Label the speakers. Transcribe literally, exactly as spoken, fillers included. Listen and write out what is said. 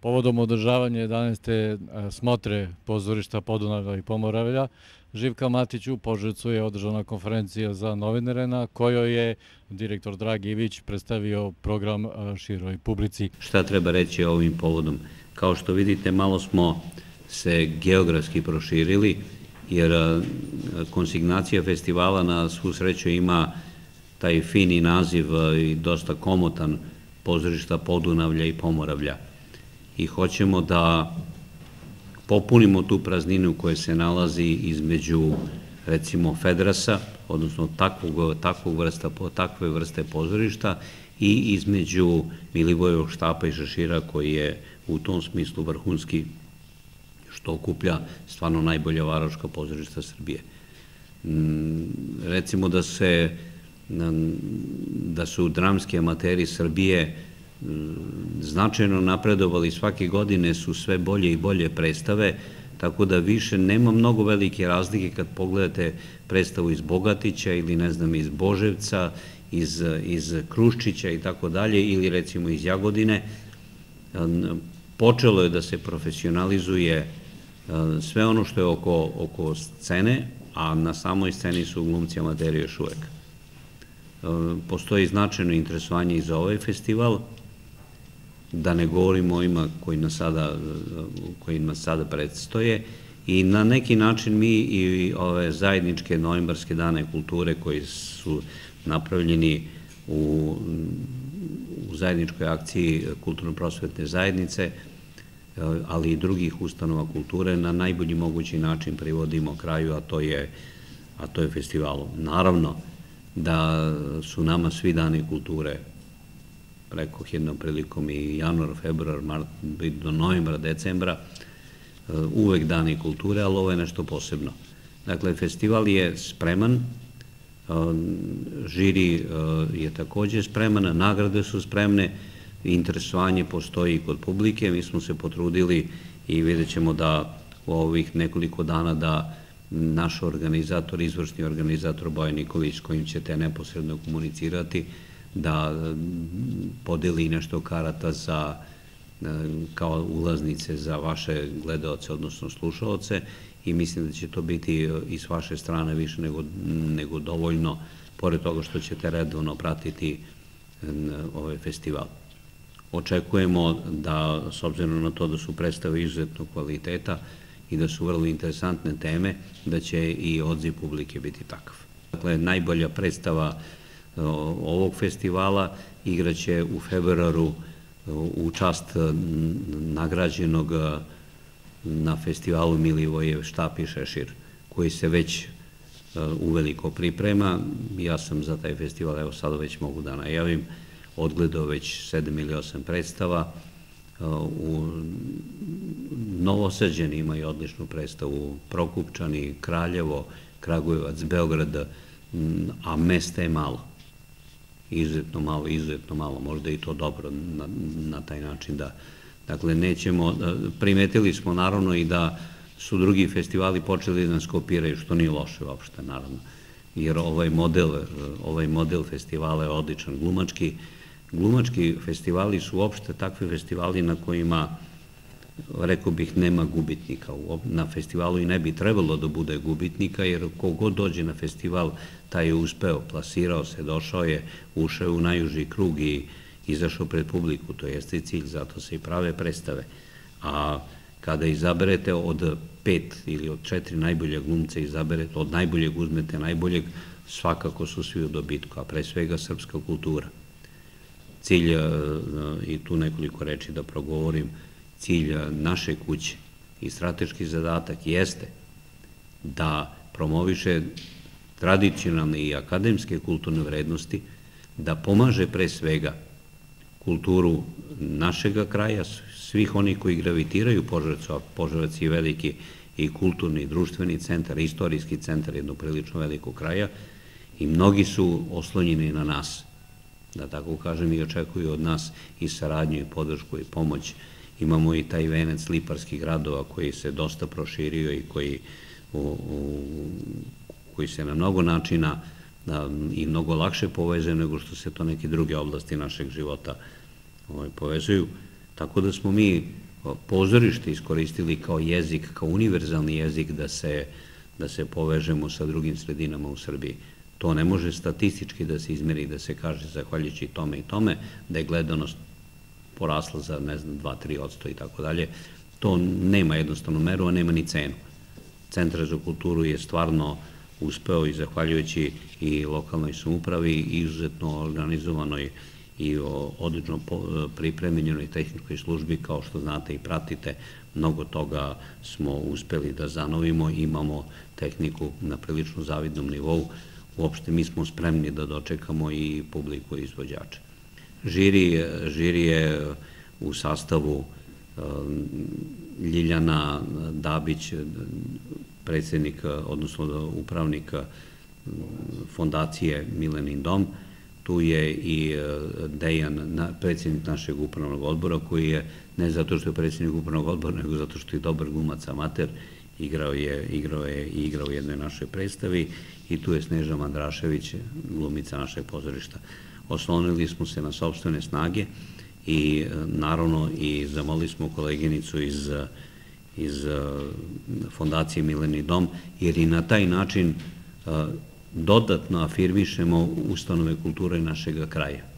Speaker 1: Povodom održavanja jedanaeste smotre pozorišta Podunavlja i Pomoravlja, Živka Matić u Požarevcu je održana konferencija za novinare na kojoj je direktor Dragi Ivić predstavio program široj publici.
Speaker 2: Šta treba reći ovim povodom? Kao što vidite, malo smo se geografski proširili, jer konsignacija festivala na svu sreću ima taj fini naziv i dosta komotan pozorišta Podunavlja i Pomoravlja. I hoćemo da popunimo tu prazninu koja se nalazi između, recimo, Fedrasa, odnosno takvog vrsta, takve vrste pozorišta, i između Milivojevog štapa i Šešira, koji je u tom smislu vrhunski, što okuplja stvarno najbolja varoška pozorišta Srbije. Recimo da se da su dramski amateri Srbije značajno napredovali, svake godine su sve bolje i bolje predstave, tako da više nema mnogo velike razlike kad pogledate predstavu iz Bogatića ili ne znam iz Boževca, iz, iz Kruščića i tako dalje, ili recimo iz Jagodine. Počelo je da se profesionalizuje sve ono što je oko, oko scene, a na samoj sceni su glumci amateri još uvek. Postoji značajno interesovanje i za ovaj festival, da ne govorimo o ima koji nas sada, koji nas sada predstoje, i na neki način mi i ove zajedničke novembarske dane kulture koji su napravljeni u, u zajedničkoj akciji kulturno-prosvetne zajednice, ali i drugih ustanova kulture, na najbolji mogući način privodimo kraju, a to je, a to je festivalom. Naravno da su nama svi dani kulture, rekoh jednom prilikom i januar, februar, mart, do novembra, decembra, uvek dani kulture, ali ovo je nešto posebno. Dakle, festival je spreman, žiri je takođe spreman, nagrade su spremne, interesovanje postoji kod publike, mi smo se potrudili i vidjet ćemo da u ovih nekoliko dana da naš organizator, izvršni organizator Bojan Nikolić, s kojim ćete neposredno komunicirati, da podeli nešto karata za, kao ulaznice za vaše gledaoce, odnosno slušaoce, i mislim da će to biti i s vaše strane više nego, nego dovoljno, pored toga što ćete redovno pratiti ovaj festival. Očekujemo da, s obzirom na to da su predstave izuzetnog kvaliteta i da su vrlo interesantne teme, da će i odziv publike biti takav. Dakle, najbolja predstava ovog festivala igraće u februaru u čast nagrađenog na festivalu Milivojev štap i Šešir, koji se već uveliko priprema. Ja sam za taj festival, evo sada već mogu da najavim, odgledao već sedam ili osam predstava. U Novosađani imaju odličnu predstavu, Prokupčani, Kraljevo, Kragujevac, Beograd, a mesta je malo. Izuzetno malo, izuzetno malo, možda i to dobro na, na taj način da, dakle, nećemo, primetili smo naravno i da su drugi festivali počeli da nas kopiraju, što nije loše uopšte, naravno, jer ovaj model, ovaj model festivala je odličan, glumački, glumački festivali su uopšte takvi festivali na kojima, rekao bih, nema gubitnika. Na festivalu i ne bi trebalo da bude gubitnika, jer kogod dođe na festival, taj je uspeo, plasirao se, došao je, ušao u najuži krug i izašao pred publiku. To jeste cilj, zato se i prave predstave. A kada izaberete od pet ili od četiri najbolje glumce, izaberete, od najboljeg uzmete najboljeg, svakako su svi u dobitku, a pre svega srpska kultura. Cilj, i tu nekoliko reči da progovorim, cilj naše kuće i strateški zadatak jeste da promoviše tradicionalne i akademske kulturne vrednosti, da pomaže pre svega kulturu našega kraja, svih onih koji gravitiraju Požarevcu, a Požarevac je veliki i kulturni i društveni centar, istorijski centar jednog prilično velikog kraja, i mnogi su oslonjeni na nas, da tako kažem, i očekuju od nas i saradnju i podršku i pomoć. Imamo i taj venac liparskih gradova koji se dosta proširio i koji, u, u, koji se na mnogo načina da, i mnogo lakše povezuje nego što se to neke druge oblasti našeg života ovaj, povezuju. Tako da smo mi pozorište iskoristili kao jezik, kao univerzalni jezik da se, da se povežemo sa drugim sredinama u Srbiji. To ne može statistički da se izmeri, da se kaže zahvaljujući tome i tome, da je gledanost porasla za, ne znam, dva do tri posto i tako dalje. To nema jednostavnu meru, a nema ni cenu. Centar za kulturu je stvarno uspeo i zahvaljujući i lokalnoj samoupravi i izuzetno organizovanoj i odlično pripremljenoj tehničkoj službi, kao što znate i pratite, mnogo toga smo uspeli da zanovimo, imamo tehniku na prilično zavidnom nivou. Uopšte mi smo spremni da dočekamo i publiku i izvođača. Žiri je u sastavu Ljiljana Dabić, predsjednik, odnosno upravnik fondacije Milenin dom. Tu je i Dejan, predsjednik našeg upravnog odbora, koji je, ne zato što je predsjednik upravnog odbora, nego zato što je dobar glumac amater, igrao je i igrao u jednoj našoj predstavi. I tu je Sneža Mandrašević, glumica našeg pozorišta. Oslonili smo se na sopstvene snage i naravno i zamolili smo koleginicu iz iz fondacije Mileni dom, jer i na taj način dodatno afirmišemo ustanove kulture našeg kraja.